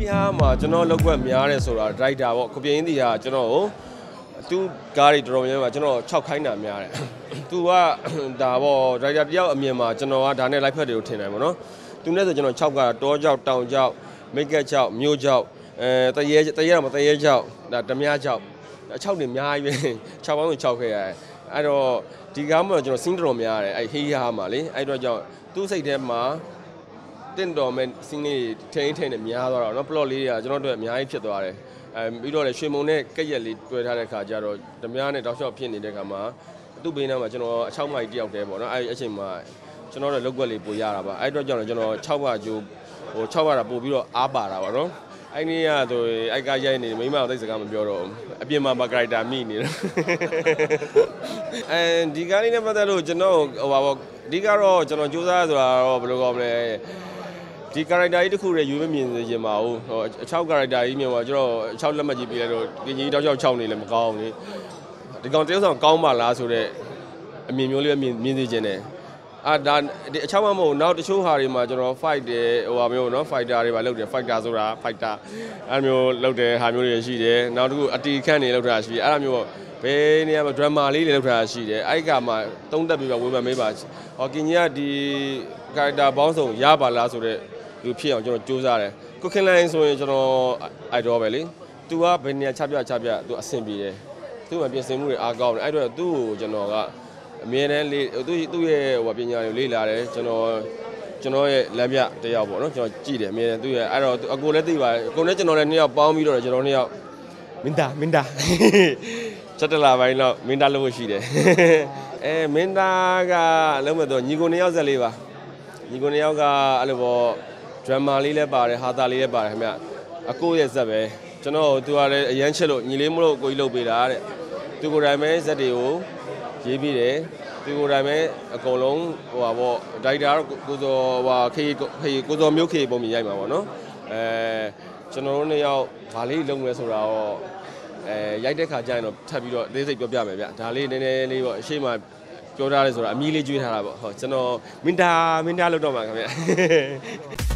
ဟာမှာကျွန်တော်လောက်ွက်များတယ်ဆိုတာဒရိုက်တာပေါ့ကိုပြင်းသည်ဟာကျွန်တော်ကိုသူကားတွေတော်တော်များများကျွန်တော်6ခိုင်းတာများတယ်သူကဒါပေါ့ဒရိုက်တာတယောက်အမြင်မှာကျွန်တော်ကဒါနဲ့လိုက်ဖက်တွေကိုထင်တယ်ပေါ့နော်သူနဲ့ဆိုကျွန်တော်6ကတောကြောက်တောင်ကြောက်မိတ်ကက်ကြောက်မြို့ကြောက်တရေတော့မတရေကြောက်ဒါဓမြကြောက်6နေအများကြီးပဲ6ပေါင်းဆို6ခဲ့ရတယ်အဲ့တော့ဒီကားမှာကျွန်တော်စင်းတော်များတယ်အဲ့ဟေးဟာမှာလေအဲ့တော့ကြောင့်သူ့စိတ်ထဲမှာတင့်တော်မဲ့စင်းလေးထိန်းနဲ့များသွားတော့နော် plot လေးတွေကကျွန်တော်တို့အများကြီးဖြစ်သွားတယ်ပြီးတော့လေရွှေမုံနဲ့ကက်ရက်လေးတွဲထားတဲ့ခါကျတော့ဓမြနဲ့တောက်လျှောက်ဖြစ်နေတဲ့ခါမှာသူ့ဘေးနားမှာကျွန်တော်အချောက်မိုက်တယောက်တည်းပေါ့နော်အဲ့အချိန်မှာကျွန်တော်တို့လောက်ွက်လေးပို့ရတာပါအဲ့တော့ကြောင့်ကျွန်တော်6ပါကျိုးဟို6ပါတာပို့ပြီးတော့အားပါတာပါနော်အဲ့နေ့ကဆိုအိုက်ကရိုက်နေမိမသိစကားမပြောတော့အပြင်မှာကာရက်တာမိနေတယ်ဒီကားလေးနဲ့ပတ်သက်လို့ကျွန်တော်ဟိုပါပေါ့ဒီကတော့ကျွန်တော်စူးစမ်းဆိုတာတော့ဘယ်လိုကောမလဲဒီကာရက်တာကြီးတစ်ခုတည်းရွေးမမြင်စေချင်ပါဘူးဟို6ကာရက်တာကြီးမြင်ပါကျွန်တော်6လက်မှတ်ကြီးပြလိုက်တော့ကင်ကြီးတောက်6နေလည်းမကောင်းဘူးလေဒီကောင်တယောက်ဆောင်ကောင်းပါလားဆိုတော့အမြင်မျိုးလေးမြင်စေချင်တယ်ဒါဒီအချောင်းမမဟုတ်နောက်တချို့ဟာတွေမှာကျွန်တော် fight တယ်ဟိုဟာမျိုးနော် fighter တွေပါလုပ်တယ် fighter ဆိုတာ fighter အဲ့မျိုးလုပ်တယ်ဟာမျိုးတွေရှိတယ်နောက်တစ်ခုအတီခန့်နေလုပ်တာရှိတယ်အဲ့လိုမျိုးဘယ်နေရာမှာ drama လေးတွေလုပ်တာရှိတယ်အဲ့ကမှာသုံးသက်ပြီးတော့ဝေဖန်မေးပါဟောကင်ကြီးကဒီ character ပေါင်းစုံရပါလားဆိုတော့လူဖြစ်အောင်ကျွန်တော်စူးစမ်းတယ်ကိုခင်လိုင်းဆိုရင်ကျွန်တော် idol ပဲလေသူကဘယ်နေရာချပြသူအဆင်ပြေတယ်သူ့မှာပြင်ဆင်မှုတွေအားကောင်းတယ်အဲ့တော့သူ့ကိုကျွန်တော်ကအမြဲတမ်းလေးသူ့ရဲ့ဟိုပညာတွေလေ့လာတယ်ကျွန်တော်ရဲ့လမ်းပြတယောက်ပေါ့နော်ကျွန်တော်ကြည့်တယ်အမြဲတမ်းသူ့ရဲ့အဲ့တော့အကိုလည်းသိပါတယ်အကိုနဲ့ကျွန်တော်လည်းနှစ်ယောက်ပေါင်းပြီးတော့ကျွန်တော်နှစ်ယောက်မင်းသားချက်တလာပိုင်းတော့မင်းသားလို့ရှိတယ်မင်းသားကလုံးမဲ့တော့ညီကိုနှစ်ယောက်ဆက်လေးပါညီကိုနှစ်ယောက်ကအဲ့လိုပေါ့ drama လေးလည်းပါတယ်ဟာတာလေးလည်းပါတယ်ခင်ဗျအကိုရဲ့ဇက်ပဲကျွန်တော်သူကလည်းအရန်ချက်လို့ညီလေးမလို့ကိုကြီးလုပ်ပေးတာတဲ့သူကိုယ်တိုင်ပဲဇက်တွေကိုရေးပြီးတယ်သူကိုယ်တိုင်ပဲအကုန်လုံးဟိုပါပေါ့ဒိုက်တာကိုစောဟိုခေကိုစောမျိုးခေပုံမြင်ရိုက်မှာပေါ့နော်ကျွန်တော်တို့နှစ်ယောက်ဘာလေးလုပ်လဲဆိုတာတော့ရိုက်တဲ့ခါကျရင်တော့ထပ်ပြီးတော့အသေးစိတ်ပြောပြမယ်ဗျဒါလေးနည်းနည်းလေးပေါ့အရှိမပြောထားတယ်ဆိုတာအမီးလေးကျွေးထားတာပေါ့ဟောကျွန်တော်မင်းသားလုပ်တော့မှာခင်ဗျ